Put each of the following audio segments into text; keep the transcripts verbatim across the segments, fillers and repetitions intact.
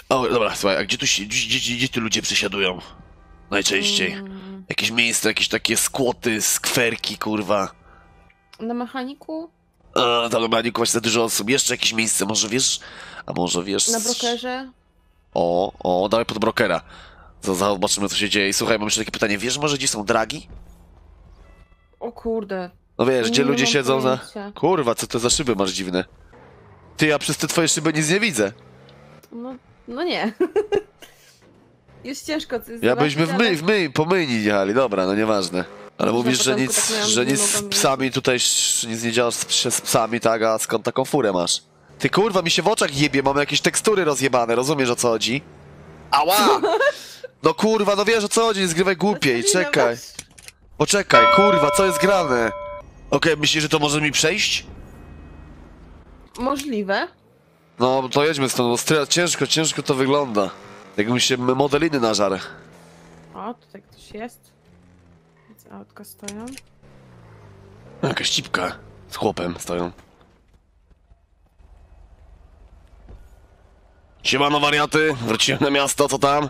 O, dobra, słuchaj, a gdzie tu się, gdzie, gdzie, gdzie tu ludzie przesiadują? Najczęściej. Mm. Jakieś miejsca, jakieś takie skłoty, skwerki, kurwa. Na mechaniku? A, tam na mechaniku właśnie za dużo osób. Jeszcze jakieś miejsce, może wiesz? A może wiesz... Na brokerze? O, o, dawaj pod brokera. Zobaczymy, co się dzieje. I słuchaj, mam jeszcze takie pytanie. Wiesz może, gdzie są dragi? O kurde. No wiesz, gdzie Nie ludzie mam siedzą za... pojęcia. Kurwa, co to za szyby masz dziwne? Ty, ja przez te twoje szyby nic nie widzę. No, no nie. Już ciężko coś Ja byśmy w zobaczyć, my, ale- w my, po myni jechali, dobra, no nieważne. Ale Może mówisz, na że początku nic, tak miałam, że że nie nic z mogłam psami tutaj, sz- nic nie działasz z, z psami, tak? A skąd taką furę masz? Ty kurwa, mi się w oczach jebie, mamy jakieś tekstury rozjebane, rozumiesz o co chodzi? Ała! No kurwa, no wiesz o co chodzi, nie zgrywaj głupiej, Zastanawia czekaj. was. Poczekaj, kurwa, co jest grane? Okej, myślisz, że to może mi przejść? Możliwe. No, to jedźmy stąd, bo stra- ciężko, ciężko to wygląda. Jakbym się modeliny nażarł. O, tutaj ktoś jest. Widzę, autka stoją. Jakaś cipka z chłopem stoją. Siemano wariaty, wróciłem na miasto, co tam?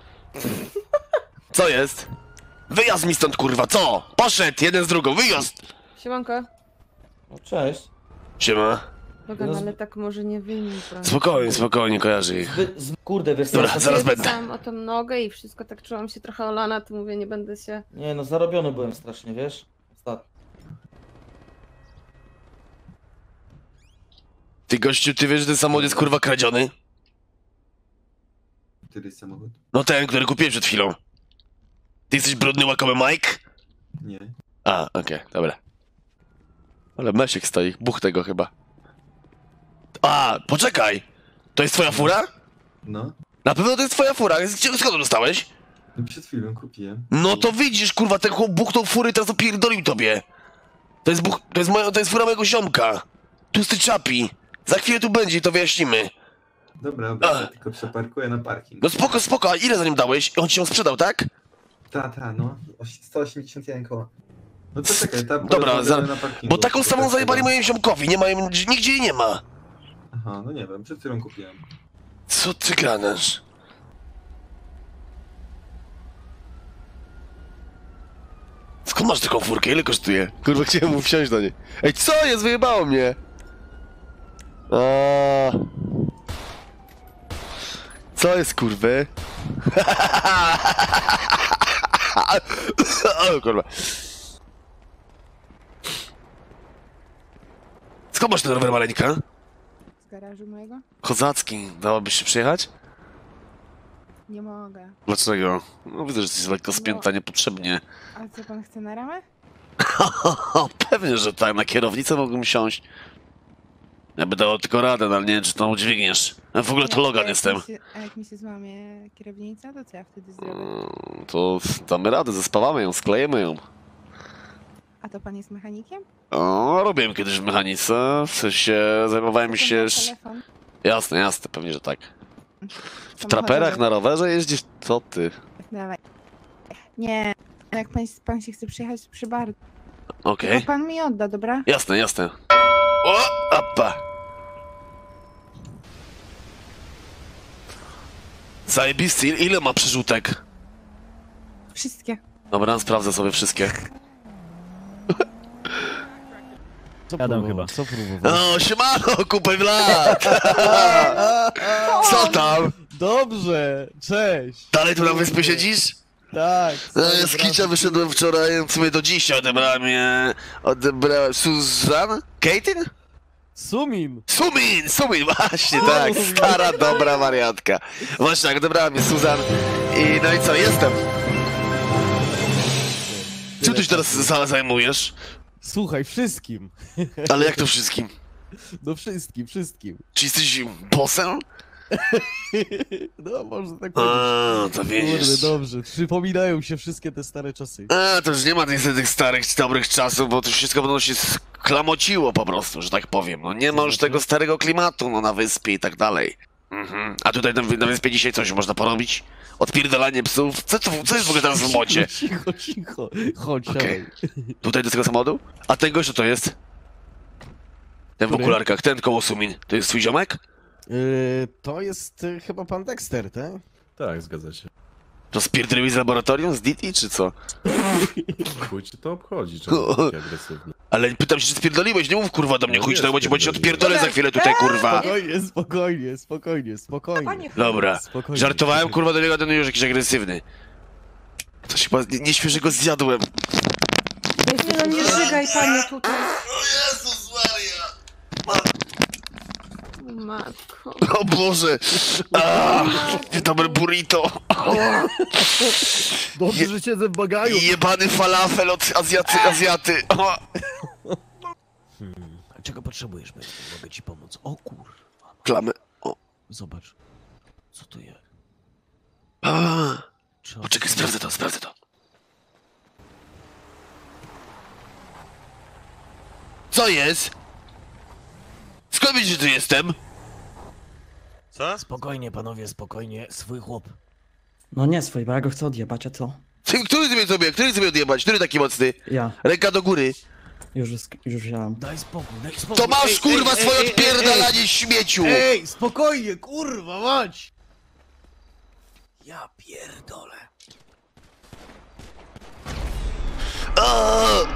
Co jest? Wyjazd mi stąd kurwa, co? Poszedł, jeden z drugą, wyjazd! Siemanko. No cześć. Siema. Logan, Roz- ale tak może nie wyjmij. prawda? Spokojnie, spokojnie, kojarzy ich. Wy, z, kurde, wiesz co, Dobra, ja- zaraz będę. Pisałam o tą nogę i wszystko tak czułam się trochę olana, to mówię, nie będę się... Nie no, zarobiony byłem strasznie, wiesz? Ostatnio. Ty gościu, ty wiesz, że ten samochód jest kurwa kradziony? Który samochód? No ten, który kupiłem przed chwilą. Ty jesteś brudny łakomy Mike? Nie. A, okej, dobra. Ale Mesiek stoi, buch tego chyba. A, poczekaj! To jest twoja fura? No. Na pewno to jest twoja fura, Gdzie- skąd ją dostałeś? No przed chwilą kupiłem. No to widzisz, kurwa, ten chłop buchnął fury i teraz opierdolił tobie. To jest buch... to jest moja... to jest fura mojego ziomka. Tłusty czapi. Za chwilę tu będzie i to wyjaśnimy. Dobra, dobra, Ach. ja tylko przeparkuję na parking. No spoko, spoko, a ile za nim dałeś? On ci ją sprzedał, tak? Ta, ta, no. Oś- sto osiemdziesiąt jeden koła. No to czekaj, ta Dobra, porozmawiamy za- na parkingu. Bo taką To samą tak zajebali chyba- mojemu ziomkowi, nie ma jej... nigdzie jej nie ma. Aha, no nie wiem, przed chwilą kupiłem. Co ty gadasz? Skąd masz taką furkę? Ile kosztuje? Kurwa, chciałem mu wsiąść do niej. Ej, co jest? Wyjebało mnie! A... Co jest, kurwy? O, kurwa. Skąd masz ten rower maleńka? Z garażu mojego? Kozacki. Dałabyś się przyjechać? Nie mogę. Dlaczego? No widzę, że jesteś lekko spięta niepotrzebnie. A co pan chce na ramę? Pewnie, że tak. Na kierownicę mógłbym siąść. Ja by dawał tylko radę, no ale nie wiem, czy to udźwigniesz. Ja w ogóle to Jak- Logan jak jestem. mi się- A jak mi się złamie kierownica, to co ja wtedy zrobię? Mm, To damy radę, zespawamy ją, sklejemy ją. A to pan jest mechanikiem? O, robiłem kiedyś w mechanice, w sensie zajmowałem To się... pan ma sz- telefon? Jasne, jasne, pewnie, że tak. W Samochodowy. traperach na rowerze jeździsz? Co ty? Dawaj. Nie, jak pan, pan się chce przyjechać, to przy bar. Okej. Tylko pan mi odda, dobra? Jasne, jasne. O, appa. Zajebisty, Il- ile ma przerzutek? Wszystkie. Dobra, sprawdzę sobie wszystkie. Jadam chyba. Co próbował? O, siemano, kupę w lat! Co tam? Dobrze, cześć! Dalej tu na wyspie siedzisz? Tak. No, stary ja z brat. Kicia wyszedłem wczoraj, w sumie do dziś odebrałem je... Odebrałem... Suzan? Kejtin? Sumin! Sumin! Sumin, właśnie, tak, stara, dobra wariatka. Właśnie tak, odebrałem je Suzan i no i co, jestem. Czym ty się teraz za- zajmujesz? Słuchaj, wszystkim. Ale jak to wszystkim? No wszystkim, wszystkim. Czy jesteś bossem? No, można tak powiedzieć. A, to Kurde, widzisz. dobrze. Przypominają się wszystkie te stare czasy. A, to już nie ma tych, tych starych, dobrych czasów, bo to wszystko będą się sklamociło po prostu, że tak powiem. No nie ma już tego starego klimatu, no na wyspie i tak dalej. Mhm. A tutaj na, na wyspie dzisiaj coś można porobić? Odpierdalanie psów? Co, to, co jest w ogóle teraz w modzie? Cicho, cicho. Chodź, Okej. siadaj. Tutaj do tego samochodu? A ten gość, co to jest? Ten w Który? okularkach, ten koło Sumin. To jest twój ziomek? Yy, to jest y, chyba pan Dexter, tak? Tak, zgadza się. To spierdoliłeś z laboratorium, z D T, czy co? Chuj cię to obchodzi, czemu taki agresywny. Ale pytam się, czy spierdoliłeś, nie mów kurwa do mnie, No chuj, nie tak, bo ci bo ci spierdoliłem. odpierdolę za chwilę tutaj, kurwa. Spokojnie, spokojnie, spokojnie, spokojnie. Dobra, Spokojnie. żartowałem, kurwa, do niego, ten już jakiś agresywny. Coś chyba nie- nieświeżego zjadłem. Nie no, nie żygaj panie tutaj. O Jezus Maria! Matko. O Boże! Aaa, dobre burrito! Dobrze, że siedzę w bagaju. Jebany falafel od Azjaty, Azjaty! O. Hmm, a czego potrzebujesz, Betty? Mogę ci pomóc. O kurwa. Klamę. O. Zobacz. Co tu jest? A. Czy on- Poczekaj, sprawdzę to, sprawdzę to. Co jest? Skąd widzisz, że tu jestem? Spokojnie, panowie, spokojnie. Swój chłop. No nie swój, bo ja go chcę odjebać, a co? Ty, który ty mnie sobie, który sobie odjebać? Który taki mocny? Ja. Ręka do góry. Już, już wziąłem. Daj spokój, daj spokój. To masz Ej, kurwa ej, swoje ej, ej, odpierdalanie śmieciu! Ej, ej, spokojnie, kurwa, mać! Ja pierdolę. Aaaa!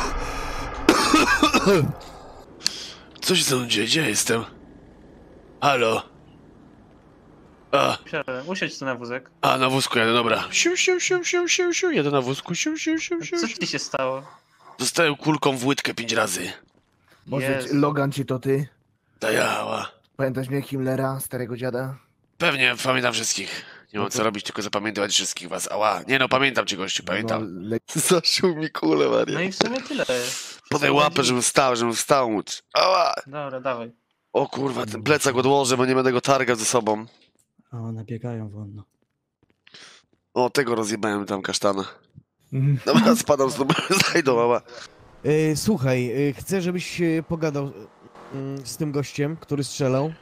Co się ze mną dzieje? Gdzie jestem? Halo? A, Siadaj, usiądź tu na wózek. a na wózku jadę, dobra. Siu, siu, siu, siu, siu, siu, jadę na wózku, siu, siu, siu, siu. Co ci się stało? Dostałem kulką w łydkę pięć razy. Może Jezu. Logan ci to ty? Dajała. Pamiętasz mnie Himmlera, starego dziada? Pewnie, pamiętam wszystkich. Nie mam co robić, tylko zapamiętywać wszystkich was. Ała, nie no, pamiętam cię gościu, pamiętam. No, le... Zaszył mi kulę, Maria. No i w sumie tyle. Podaj łapę, żebym wstał, żebym wstał móc. Ała! Dobra, dawaj. O kurwa, ten plecak odłożę, bo nie będę go targał ze sobą. A one biegają wolno. O, tego rozjebałem tam kasztana. Dobra, spadam z numeru, znajdą, mama. E, słuchaj, e, chcę, żebyś e, pogadał e, mm, z tym gościem, który strzelał.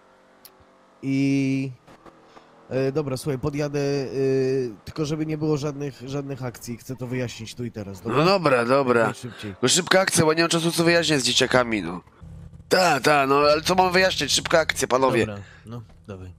I... E, dobra, słuchaj, podjadę, e, tylko żeby nie było żadnych, żadnych akcji. Chcę to wyjaśnić tu i teraz, No dobra, dobra. Najszybciej. No szybka akcja, bo nie mam czasu co wyjaśniać z dzieciakami, no. Ta, ta, no ale co mam wyjaśniać? Szybka akcja, panowie. Dobra, no, dawaj.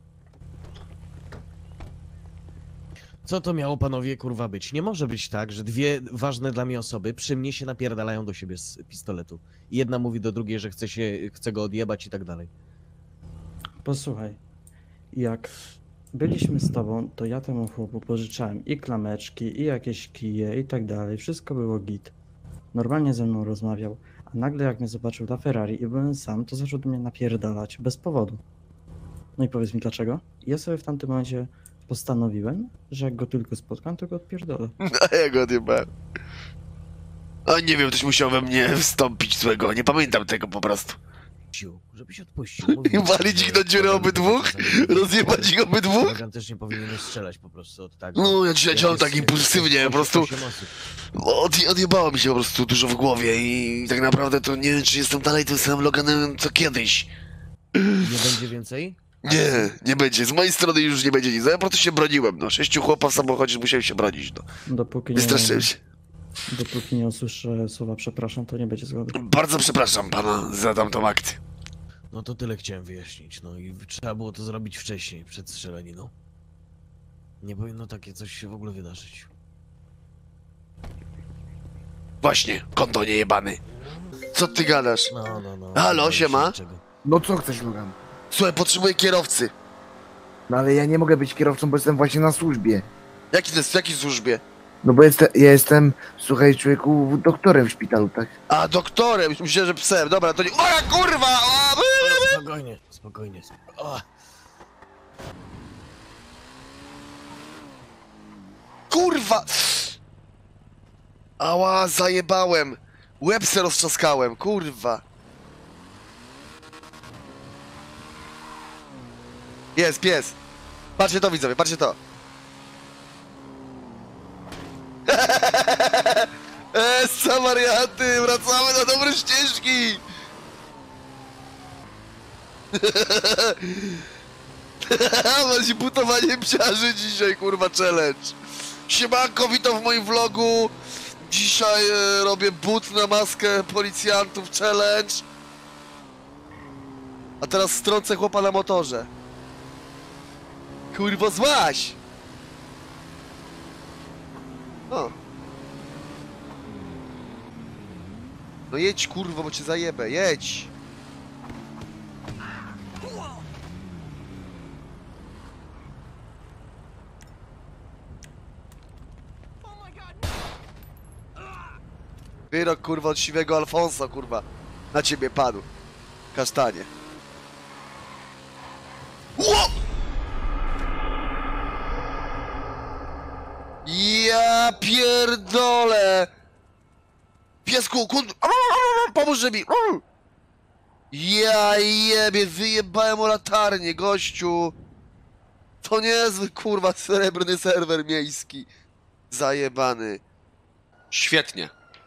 Co to miało, panowie, kurwa, być? Nie może być tak, że dwie ważne dla mnie osoby przy mnie się napierdalają do siebie z pistoletu. I jedna mówi do drugiej, że chce się, chce go odjebać i tak dalej. Posłuchaj, jak byliśmy z tobą, to ja temu chłopu pożyczałem i klameczki, i jakieś kije, i tak dalej. Wszystko było git. Normalnie ze mną rozmawiał, a nagle jak mnie zobaczył na Ferrari i byłem sam, to zaczął do mnie napierdalać bez powodu. No i powiedz mi dlaczego? Ja sobie w tamtym momencie postanowiłem, że jak go tylko spotkam, to go odpierdolę. A ja go odjebałem. A nie wiem, ktoś musiał we mnie wstąpić złego, nie pamiętam tego po prostu. Ciu, żebyś odpuścił. I walić ich do dziury obydwóch? Rozjebać ich obydwóch? Logan też nie powinien strzelać po prostu od tak. No, ja dzisiaj Jak działam jest- tak impulsywnie, jest po prostu osiem osób. od, odjebało mi się po prostu dużo w głowie i tak naprawdę to nie wiem, czy jestem dalej tym samym Loganem co kiedyś. Nie będzie więcej? Nie, nie będzie, z mojej strony już nie będzie nic, ja po prostu się broniłem, no. Sześciu chłopa w samochodzie musiałem się bronić, no. Dopóki nie, Wystraszyłem się. dopóki nie usłyszę słowa przepraszam, to nie będzie zgody. Bardzo przepraszam pana za tamtą akcję. No to tyle chciałem wyjaśnić, no i trzeba było to zrobić wcześniej, przed strzelaniną. Nie powinno takie coś się w ogóle wydarzyć. Właśnie, konto niejebany. Co ty gadasz? No, no, no. Halo, nie siema? wiem, czego. No co chcesz, Logan? Słuchaj, potrzebuję kierowcy. No ale ja nie mogę być kierowcą, bo jestem właśnie na służbie. Jaki to jest, w jakiej służbie? No bo jestem, ja jestem, słuchaj człowieku, doktorem w szpitalu, tak? A, doktorem, myślę, że psem, dobra, to nie... Uwaga, kurwa! O, Spokojnie, spokojnie. O, kurwa! Ała, zajebałem. Łeb se roztrzaskałem, kurwa. Jest, pies. Patrzcie to, widzowie, patrzcie to. Essa, wariaty, wracamy na dobre ścieżki. Macie butowanie psiarzy dzisiaj, kurwa, challenge. Siemanko, witam w moim vlogu. Dzisiaj e, robię but na maskę policjantów challenge. A teraz strącę chłopa na motorze. Kurwa, złaś! O. No jedź, kurwa, bo cię zajebę, jedź! Wyrok, kurwa, od siwego Alfonso, kurwa. Na ciebie padł. Kasztanie. Ło! Ja pierdolę! Piesku, kun... Pomóż mi! Ja jebie, wyjebałem o latarnię, gościu! To niezły, kurwa, srebrny serwer miejski. Zajebany. Świetnie.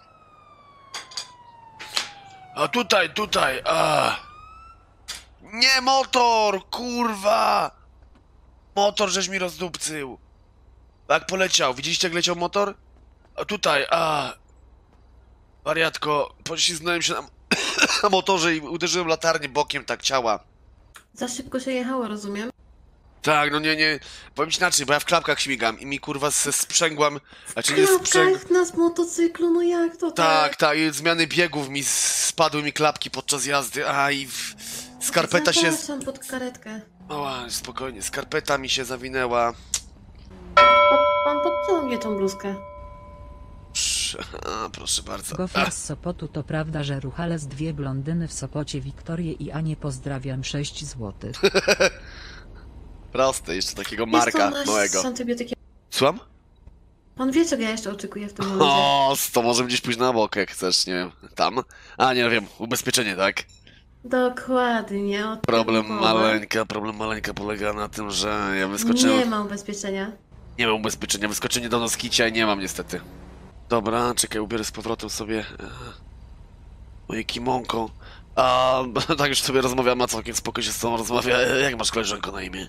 A tutaj, tutaj, a. Nie motor, kurwa! Motor żeś mi rozdupcył. Jak poleciał, widzieliście jak leciał motor? A tutaj, a. Wariatko, poślizgnąłem się na, na motorze i uderzyłem latarnię bokiem tak ciała. Za szybko się jechało, rozumiem? Tak, no nie, nie, powiem ci inaczej, bo ja w klapkach śmigam i mi kurwa se sprzęgłam, znaczy nie W sprzęg... klapkach na motocyklu, no jak to Tak, tak, i zmiany biegów mi spadły mi klapki podczas jazdy, a i w... skarpeta się... Zapraszam pod karetkę. O, spokojnie, skarpeta mi się zawinęła. Pan, pan podciął mnie tą bluzkę. Psz, a, proszę bardzo. Gofier z Sopotu, to prawda, że ruchales dwie blondyny w Sopocie, Wiktorię i Anię, pozdrawiam, sześć złotych. Proste, jeszcze takiego Marka Jest to małego. z antybiotykiem. Słucham? Pan wie, czego ja jeszcze oczekuję w tym momencie. O, to może gdzieś pójść na bok, jak chcesz, nie wiem, tam. A, nie wiem, ubezpieczenie, tak? Dokładnie. O tym Problem mowa. maleńka, problem maleńka polega na tym, że ja wyskoczyłem... Nie ma ubezpieczenia. Nie mam ubezpieczenia, wyskoczenie do noskicia i nie mam niestety. Dobra, czekaj, ubiorę z powrotem sobie e, moje kimonko. A tak już sobie rozmawiamy, a całkiem spokojnie się z tobą rozmawia. E, Jak masz koleżanko na imię?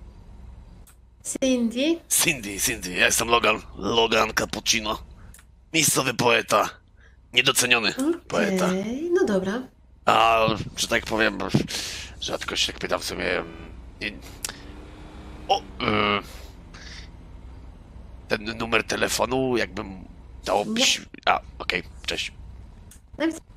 Cindy? Cindy, Cindy, ja jestem Logan. Logan Cappuccino. Miejscowy poeta. Niedoceniony poeta. Okej, no dobra. A, że tak powiem, rzadko się tak pytam sobie... Nie... O, y... ten numer telefonu, jakbym dało... Nie. A, okej, okay, cześć. No więc-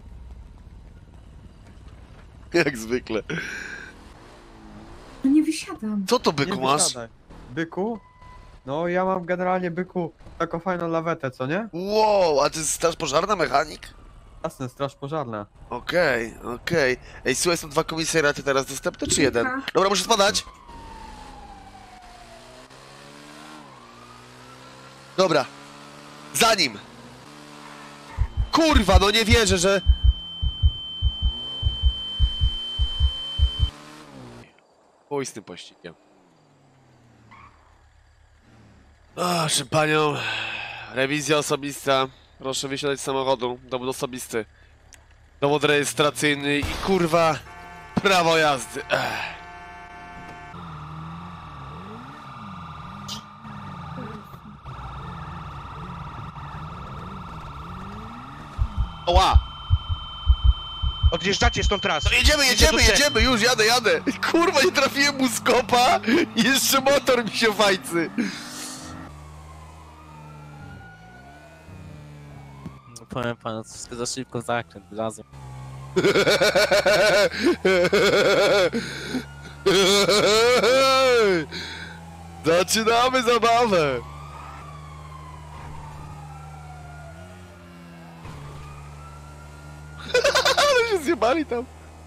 Jak zwykle. No nie wysiadam. Co to, byku, masz? Byku? No ja mam generalnie, byku, taką fajną lawetę, co nie? Wow, a ty jest straż pożarna, mechanik? Jasne, straż pożarna. Okej, okay, okej. Okay. Ej, słuchaj, są dwa komisariaty teraz dostępne, czy jeden? Dobra, muszę spadać. Dobra. Za nim! Kurwa, no nie wierzę, że... Chuj z tym pościgiem. Proszę panią, rewizja osobista. Proszę wysiadać z samochodu, dowód osobisty. Dowód rejestracyjny i kurwa prawo jazdy. Ech. Oła! Odjeżdżacie z tą trasą. No jedziemy, jedziemy, jedziemy, już jadę, jadę. Kurwa, nie trafiłem mu z kopa i jeszcze motor mi się fajcy. Powiem panu, za szybko zakręt, razem. Zaczynamy zabawę. Ale się zjebali tam.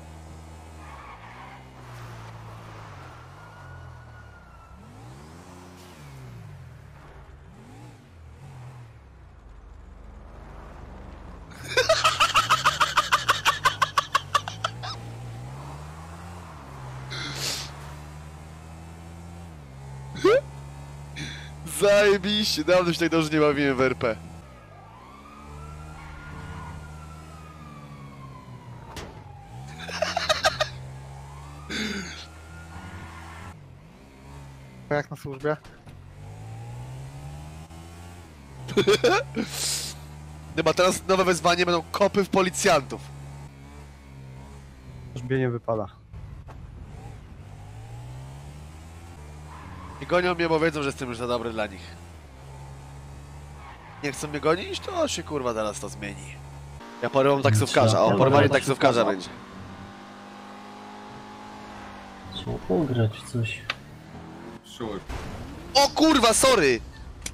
Zajebiście, dawno się tak dobrze nie bawiłem w R P. Jak na służbie? Chyba teraz nowe wezwanie będą kopy w policjantów. Służbie nie wypada. I gonią mnie, bo wiedzą, że jestem już za dobry dla nich. Nie chcą mnie gonić, to się kurwa teraz to zmieni. Ja porywam taksówkarza, o, porwanie taksówkarza będzie. Trzeba pograć coś. O kurwa, sorry!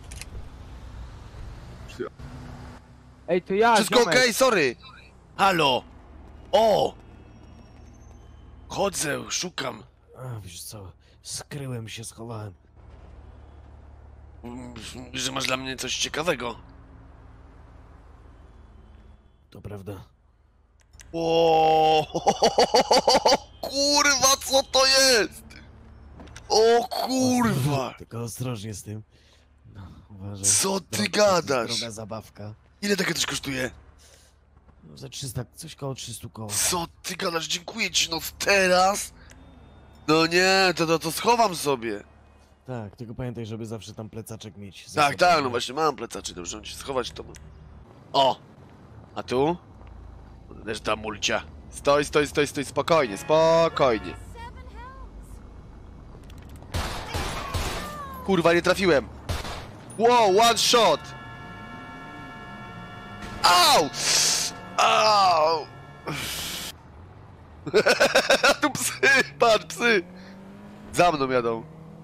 Ej, to ja, Wszystko okej, okay, sorry! Halo! O! Chodzę, szukam. A, wiesz co, skryłem się, schowałem. Mówisz, że masz dla mnie coś ciekawego. To prawda. O, kurwa, co to jest? O kurwa! Tylko ostrożnie z tym. No, uważaj. Co ty Droga- gadasz? Droga zabawka. Ile takie coś kosztuje? No, za trzysta, coś koło trzysta koła. Co ty gadasz? Dziękuję ci, no teraz? No nie, to, to, to schowam sobie. Tak, tylko pamiętaj, żeby zawsze tam plecaczek mieć. Tak, tak, no właśnie mam plecaczy, dobrze, ci schować to. O! A tu? Też ta mulcia. Stoj, stoj, stoj, stoj, spokojnie, spokojnie. Kurwa, nie trafiłem. Wow, one shot! Au! Au! Tu psy, patrz, psy! Za mną jadą.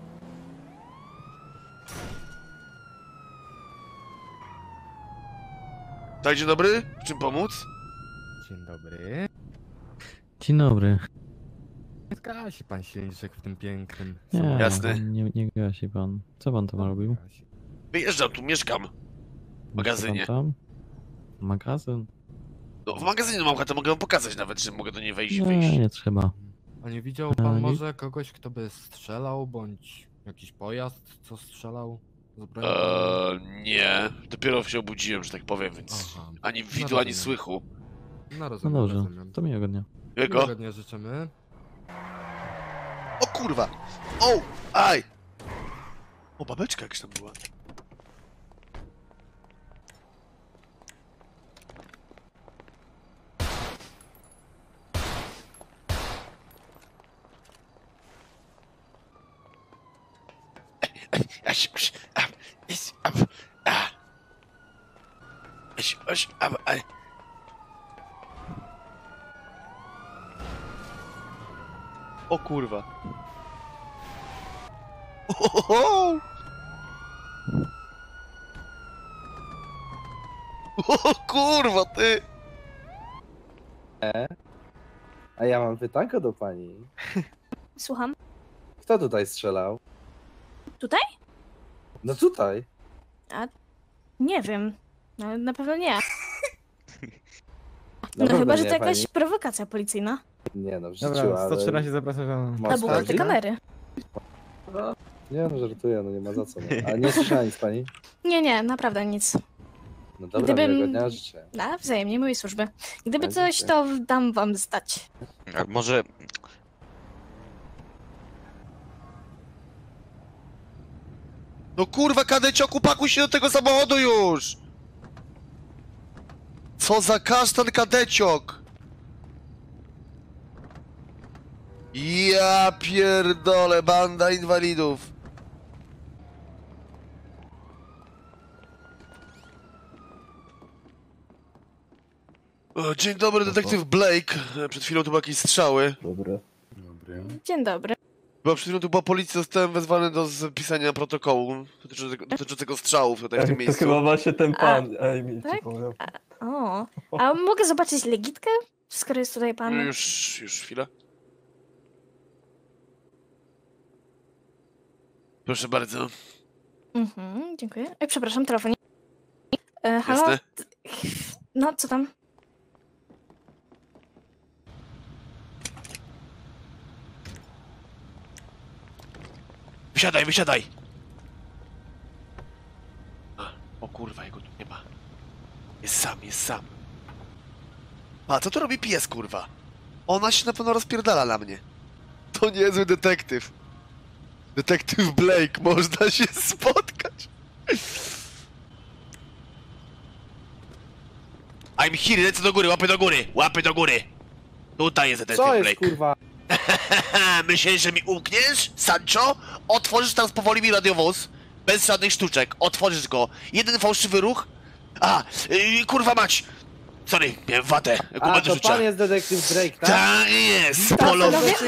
Tak, dzień dobry, w czym pomóc? Dzień dobry. Dzień dobry. Nie zgasi pan silniczek w tym pięknym. Nie, Jasne. nie, nie gasi pan. Co pan tam robił? Wyjeżdżam, tu mieszkam. W magazynie. Pan tam? Magazyn? No, w magazynie mam chatę, mogę wam pokazać nawet, że mogę do niej wejść i Nie, wyjść. nie trzeba. A nie widział pan nie- może kogoś, kto by strzelał, bądź jakiś pojazd, co strzelał? Z bronią? Eee, nie. Dopiero się obudziłem, że tak powiem, więc Aha. ani No widu, ani rozumiem. słychu. No No rozumiem, dobrze, rozumiem. to miłego dnia. Jego? Miłego dnia życzymy. O kurwa! O! Aj! O, babeczka jakaś tam była. O kurwa. Ohoho! O kurwa, ty! A ja mam pytanko do pani. Słucham? Kto tutaj strzelał? Tutaj? No tutaj. A nie wiem. No, na pewno nie. Na No pewno chyba, że nie, to jakaś pani. prowokacja policyjna. Nie no, w życiu, Dobra, ale... sto trzynaście zapraszam. Masz Albo ukryte sprawdzić? kamery. Nie no, żartuję, no nie ma za co. No. A nie słyszała nic pani? Nie, nie, naprawdę nic. No dobra, Gdybym- miłego dnia życzę. A, wzajemnie, miłej służby. Gdyby Tak, coś, dziękuję. to dam wam znać. A może... No kurwa, kadecioku, pakuj się do tego samochodu już! Co za kasztan, kadeciok! Ja pierdolę, banda inwalidów. O, dzień dobry, detektyw Blake. Przed chwilą tu były jakieś strzały. Dobra. Dobry. Dzień dobry. Bo przed chwilą tu była policja, zostałem wezwany do spisania protokołu dotyczącego, dotyczącego strzałów tutaj w tym To miejscu. chyba właśnie ten pan, ej mi tak? przypomniał. O, a mogę zobaczyć legitkę? Skoro jest tutaj pan. No już, już chwilę. Proszę bardzo. Mhm, dziękuję. Ej, przepraszam, telefon. E, halo? Jasne. No, co tam? Wysiadaj, wysiadaj! A, o kurwa, jego tu nie ma. Jest sam, jest sam. A, co tu robi pies, kurwa? Ona się na pewno rozpierdala na mnie. To niezły detektyw. Detektyw Blake, można się spotkać. I'm here, lecę do góry, łapy do góry, łapy do góry. Tutaj jest detektyw Co jest Blake. kurwa? Myślisz, że mi umkniesz, Sancho? Otworzysz teraz powoli mi radiowóz. Bez żadnych sztuczek. Otworzysz go. Jeden fałszywy ruch. A, yy, kurwa mać. Sorry, miałem wadę. A, to pan jest detektyw Drake, tak? Tak jest. Polo...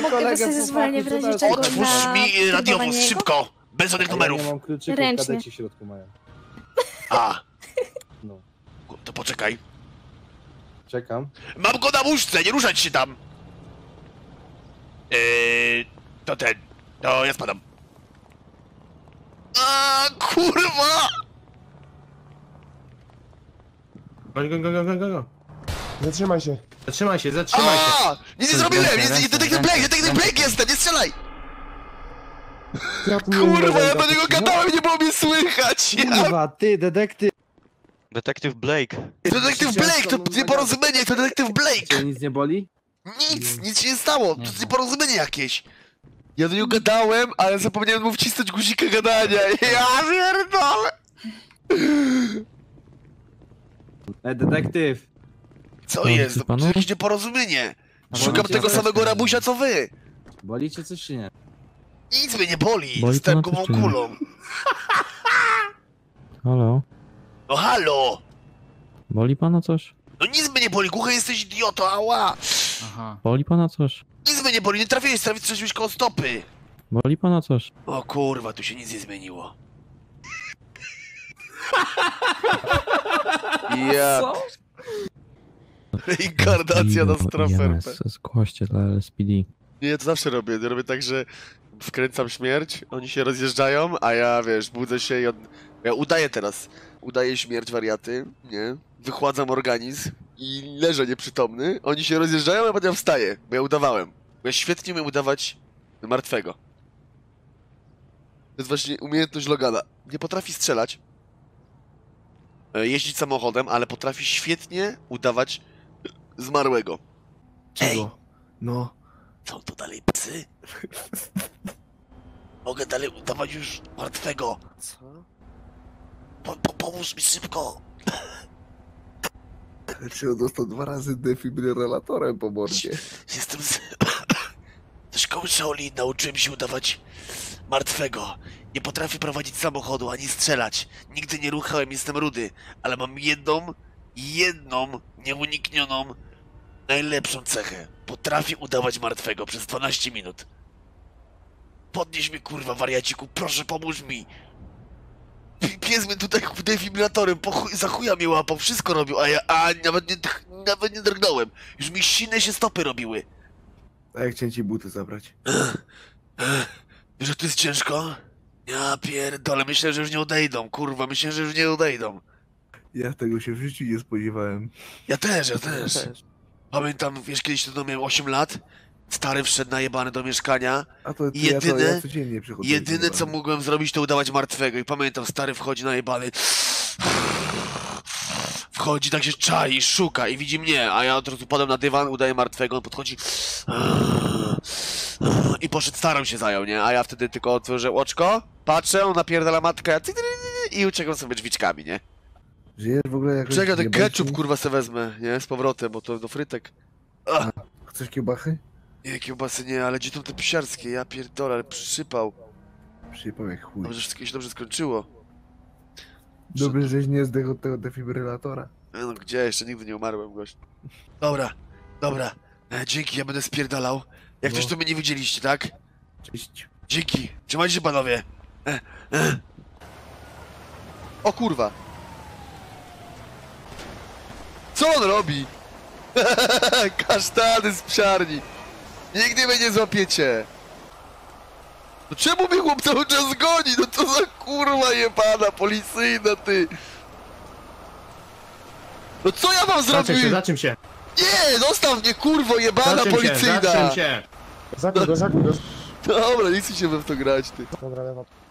Otwórz mi radiowóz, szybko. Bez żadnych numerów. Ja nie mam kluczyków, Ręcznie. kadeci w środku mają. A. No. To poczekaj. Czekam. Mam go na muszce, nie ruszać się tam. Eee, to ten. To ja spadam. A kurwa! Go, go, go, go, go, go. Zatrzymaj się. Zatrzymaj się, zatrzymaj się. A, nic nie zrobiłem! Nie, nie, detektyw Blake, detektyw Blake jestem, nie strzelaj! Kurwa, ja do niego gadałem, nie było mnie słychać! Ja... Kurwa, ty, detektyw. Detektyw Blake. To detektyw Blake, to nieporozumienie, to detektyw Blake! Nic nie boli? Nic, nic się nie stało, to jest nieporozumienie jakieś. Ja do niego gadałem, ale zapomniałem mu wcisnąć guzika gadania. Ja pierdolę! E, detektyw. Co jest? To panu? jakieś nieporozumienie. Szukam Boli cię tego coś, samego czy nie? rabusia co wy. Boli cię coś czy nie? Nic mnie nie boli, Boli jestem pana gumą też, czy nie? kulą. Halo? No halo! Boli pana coś? No nic mnie nie boli, głuchy jesteś idioto, ała! Aha. Boli pana coś? Nic mnie nie boli, nie trafiłeś, trafiłeś strzeliłeś koło stopy. Boli pana coś? O kurwa, tu się nic nie zmieniło. Ja... Co? Reinkarnacja na strofę R P. Zgłoście dla L S P D. Nie, ja to zawsze robię. Ja robię tak, że wkręcam śmierć, oni się rozjeżdżają, a ja, wiesz, budzę się i od... ja udaję teraz. Udaję śmierć, wariaty, nie? Wychładzam organizm i leżę nieprzytomny. Oni się rozjeżdżają, a potem wstaję, bo ja udawałem. Bo ja świetnie umiem udawać martwego. To jest właśnie umiejętność Logana. Nie potrafi strzelać, e, jeździć samochodem, ale potrafi świetnie udawać zmarłego. Ej! No. Są to dalej psy? Mogę dalej udawać już martwego. Co? Po, po, pomóż mi szybko. Czy on dostał dwa razy defibrylatorem po mordzie? Jestem z... ze szkoły Shaolin nauczyłem się udawać martwego. Nie potrafię prowadzić samochodu, ani strzelać. Nigdy nie ruchałem, jestem rudy. Ale mam jedną, jedną nieuniknioną, najlepszą cechę. Potrafię udawać martwego przez dwanaście minut. Podnieś mnie, kurwa, wariaciku, proszę, pomóż mi. P- Pies mnie tutaj defibrylatorem, po chuj, za chuja mnie łapał, wszystko robił, a ja a, nawet, nie, nawet nie drgnąłem. Już mi sine się stopy robiły. A jak chciałem ci buty zabrać? Wiesz, że to jest ciężko? Ja pierdolę, myślę, że już nie odejdą, kurwa, myślę, że już nie odejdą. Ja tego się w życiu nie spodziewałem. Ja też, ja też. Pamiętam, wiesz, kiedyś to miałem osiem lat, stary wszedł najebany do mieszkania. A to, to i jedyne, ja to ja codziennie przychodzę. jedyne co mogłem zrobić, to udawać martwego. I pamiętam, stary wchodzi najebany. Wchodzi, tak się czai, szuka i widzi mnie, a ja od razu padam na dywan, udaję martwego, on podchodzi i poszedł, starą się zajął, nie? A ja wtedy tylko otworzyłem oczko, patrzę, on napierdala matkę, ja i uciekam sobie drzwiczkami, nie? Żyjesz w ogóle jakoś... Czekaj, ten nie ketchup bądź- kurwa se wezmę, nie? Z powrotem, bo to do frytek. Ach. Chcesz kiełbachy? Nie, kiełbasy nie, ale gdzie to te psiarskie? Ja pierdolę, ale przysypał. Przyjpał jak chuj. Dobrze, wszystko się dobrze skończyło. Dobrze, żeś nie zdechł od tego defibrylatora. E, No gdzie? Jeszcze nigdy nie umarłem, gość. Dobra, dobra. E, dzięki, ja będę spierdalał. Jak No. coś to mnie nie widzieliście, tak? Cześć. Dzięki. Trzymajcie się, panowie. E, e. O kurwa. Co on robi? Kasztany z psiarni. Nigdy mnie nie złapiecie. No czemu mnie chłop cały czas goni? No to za kurwa jebana policyjna, ty. No co ja mam Zaczym zrobić? się, zaczym się. Nie, zostaw mnie, kurwo jebana Zaczym się, policyjna. zaczym się. Zakuj go, zakuj go. Dobra, nie chcę się we w to grać, ty. Dobra, lewa.